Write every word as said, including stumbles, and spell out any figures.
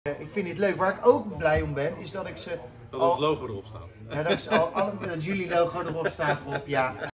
Ik vind het leuk. Waar ik ook blij om ben, is dat ik ze... Dat al, ons logo erop staat. ja, dat, ik ze al, al, dat jullie logo erop staat erop, ja.